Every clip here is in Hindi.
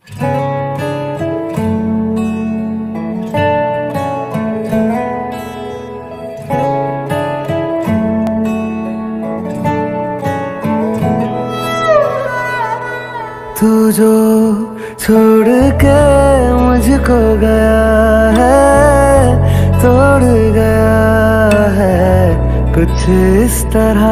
तू जो छोड़ के मुझको गया है, तोड़ गया है कुछ इस तरह।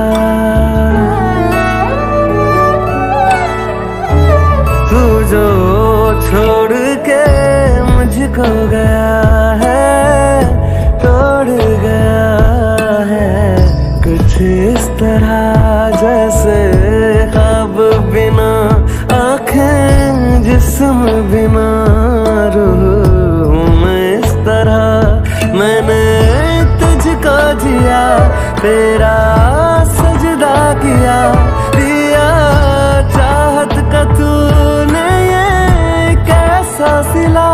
तू जो छोड़ के मुझको गया है, तोड़ गया है कुछ इस तरह। जैसे ख्वाब बिना आँखें, जिस्म बिना रूह हूँ मैं इस तरह। मैंने तुझको जिया, तेरा सजदा किया, दिया चाहत का तूने ये कैसा सिला,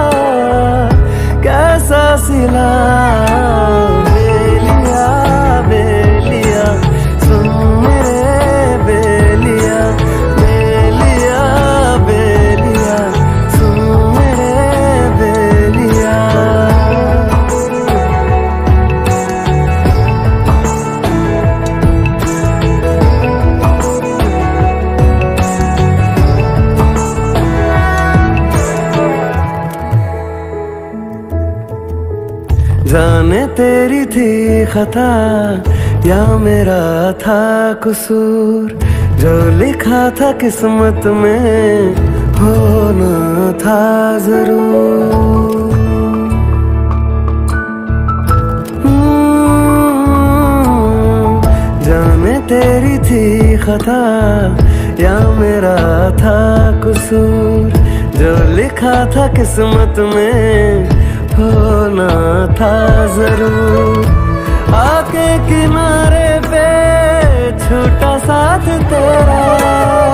कैसा सिला। बेलिया बेलिया सुन मेरे बेलिया, बेलिया बेलिया सुन मेरे बेलिया। जाने तेरी थी खता या मेरा था कसूर, जो लिखा था किस्मत में होना था जरूर। जाने तेरी थी खता या मेरा था कसूर, जो लिखा था किस्मत में होना था जरूर। आके किनारे पे छूटा साथ तेरा।